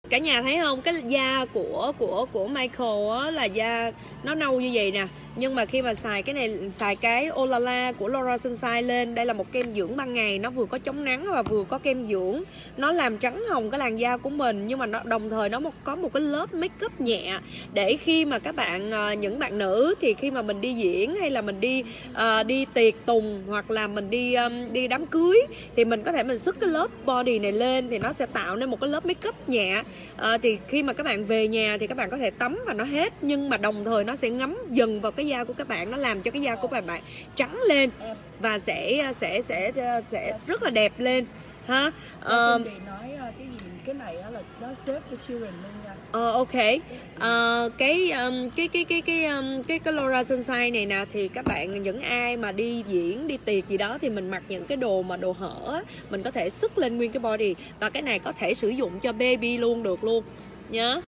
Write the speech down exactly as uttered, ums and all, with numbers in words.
Cả nhà thấy không, cái da của của của Michael á là da nó nâu như vậy nè, nhưng mà khi mà xài cái này, xài cái Olala của Laura Sunshine lên, đây là một kem dưỡng ban ngày, nó vừa có chống nắng và vừa có kem dưỡng, nó làm trắng hồng cái làn da của mình, nhưng mà nó đồng thời nó có một cái lớp make up nhẹ để khi mà các bạn, những bạn nữ thì khi mà mình đi diễn hay là mình đi uh, đi tiệc tùng hoặc là mình đi um, đi đám cưới thì mình có thể mình sức cái lớp body này lên thì nó sẽ tạo nên một cái lớp make up nhẹ. À, thì khi mà các bạn về nhà thì các bạn có thể tắm và nó hết, nhưng mà đồng thời nó sẽ ngấm dần vào cái da của các bạn, nó làm cho cái da của các bạn trắng lên và sẽ sẽ sẽ sẽ rất là đẹp lên ha. Uh, nói cái gì cái này là nó safe cho children luôn nha. Ờ uh, ok. Uh, cái, um, cái cái cái cái um, cái cái Laura Sunshine này nè thì các bạn, những ai mà đi diễn đi tiệc gì đó thì mình mặc những cái đồ mà đồ hở, mình có thể sức lên nguyên cái body, và cái này có thể sử dụng cho baby luôn được luôn nhớ.